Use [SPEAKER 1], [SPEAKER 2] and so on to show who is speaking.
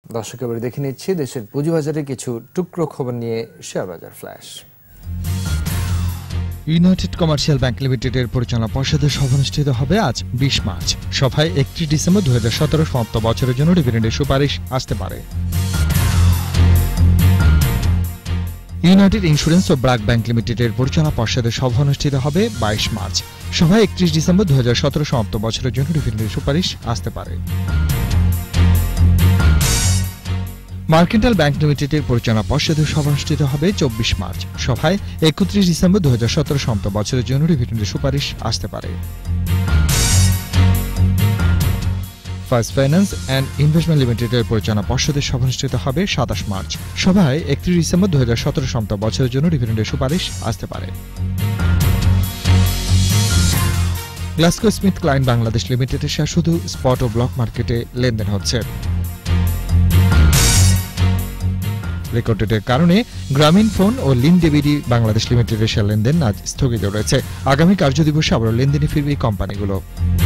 [SPEAKER 1] দর্শক এবারে দেখে নিচ্ছি দেশের পুঁজিবাজারে কিছু টুকরো খবর নিয়ে শেয়ার বাজার ফ্ল্যাশ।
[SPEAKER 2] ইউনাইটেড কমার্শিয়াল ব্যাংক লিমিটেডের পরিচালনা পর্ষদের সভা অনুষ্ঠিত হবে আজ ২০ মার্চ। সভায় ৩১ ডিসেম্বর ২০১৭ সমাপ্ত বছরের জন্য ডিভিডেন্ডের সুপারিশ আসতে পারে। ইউনাইটেড ইন্স্যুরেন্স ও ব্র্যাক ব্যাংক লিমিটেডের পরিচালনা পর্ষদের সভা অনুষ্ঠিত হবে ২২ মার্চ। সভায় ৩১ ডিসেম্বর ২০১৭ সমাপ্ত বছরের জন্য ডিভিডেন্ডের সুপারিশ আসতে পারে। মার্কেন্টাইল ব্যাংক লিমিটেডের পরিচালনা পর্ষদের সভা অনুষ্ঠিত হবে ২৪ মার্চ। সভায় ৩১ ডিসেম্বর ২০১৭ সমাপ্ত বছরের জন্য ডিভিডেন্ডের সুপারিশ আসতে পারে। ফার্স্ট ফাইন্যান্স অ্যান্ড ইনভেস্টমেন্ট লিমিটেডের পরিচালনা পর্ষদের সভা অনুষ্ঠিত হবে ২৭ মার্চ। সভায় ৩১ ডিসেম্বর ২০১৭ সমাপ্ত বছরের জন্য ডিভিডেন্ডের সুপারিশ আসতে পারে। গ্লাসগো স্মিথ ক্লাইন বাংলাদেশ লিমিটেডের শেয়ার শুধু স্পট ও ব্লক মার্কেটে লেনদেন হচ্ছে। রেকর্ডের কারণে গ্রামীণ ফোন ও লিন ডেবিডি বাংলাদেশ লিমিটেডের শেয়ার লেনদেন আজ স্থগিত রয়েছে। আগামী কার্যদিবসে আবারও লেনদেনে ফিরবে এই কোম্পানিগুলো।